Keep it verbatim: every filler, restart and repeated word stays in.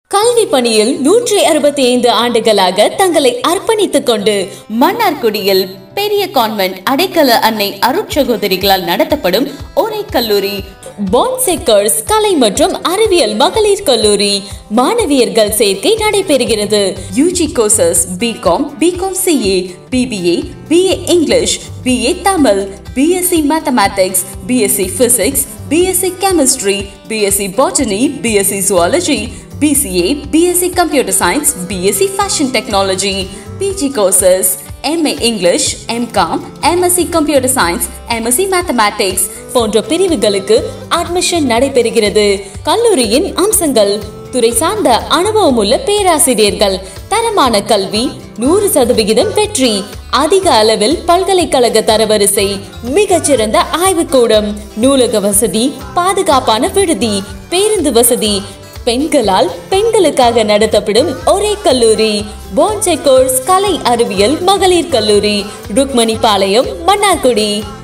கல்வி பணியில் நூற்றி அறுபத்தி ஐந்து ஆண்டுகளாக தங்களை அர்ப்பணித்துக் கொண்டு மன்னார்குடியில் பெரிய கான்வென்ட் அடைக்கல அன்னை அருட்சகோதரிகளால் நடத்தப்படும் ஒரே கல்லூரி Secours கலை மற்றும் அறிவியல் மகளிர் கல்லூரி. மாணவியர்கள் சேர்க்கை நடைபெறுகிறது. UG courses B com, B com C A, B B A, B A English, B A Tamil, B S c Mathematics, B S c Physics, B S c Chemistry, B S c Botany, B S c Zoology, B C A, B S c Computer Science, B S c Fashion Technology, P G courses M A English, M Com, M S c Computer Science, M S c Mathematics போன்ற பிரிவுகளுக்கு admission நடைபெறுகிறது. கல்லூரியின் அம்சங்கள்: துறை சார்ந்த அனுபவமுள்ள பேராசிரியர்கள், தரமான கல்வி, நூறு சதவிகிதம் வெற்றி, அதிக அளவில் பல்கலைக்கழக தரவரிசை, மிகச்சிறந்த ஆய்வுக்கூடம், நூலக வசதி, பாதுகாப்பான விடுதி, பேருந்து வசதி, பெண்களால் பெண்களுக்காக நடத்தப்படும் ஒரே கல்லூரி Secours கலை அறிவியல் மகளிர் கல்லூரி, ருக்மணி பாளையம், மன்னார்குடி.